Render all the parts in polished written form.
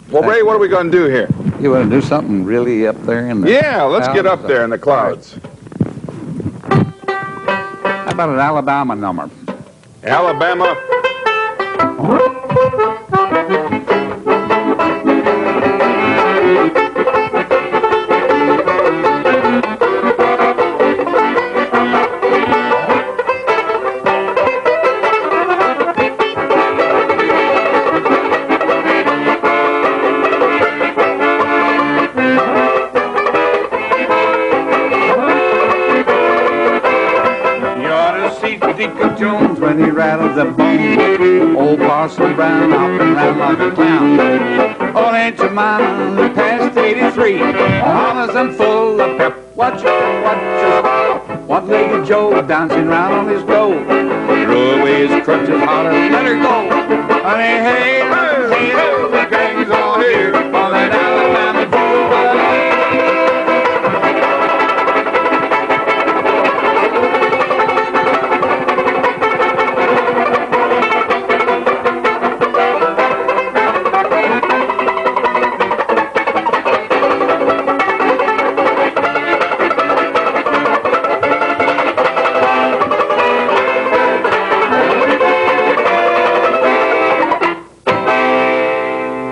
Well, Ray, what are we going to do here? You want to do something really up there in the... Yeah, let's get up there in the clouds. How about an Alabama number? Alabama. Jones when he rattles the bone. Old Parson Brown hopping round like a clown. Old Aunt Jemima past 83, honest and full of pep. Watch her, one-legged Joe dancing round on his goat. Throw away his crutches, holler, let her go. Honey, hey, hey, the gang's all here on that Alabama Jubilee.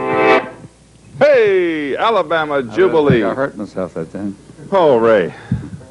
Alabama Jubilee. I hurt myself that time. Oh, Ray.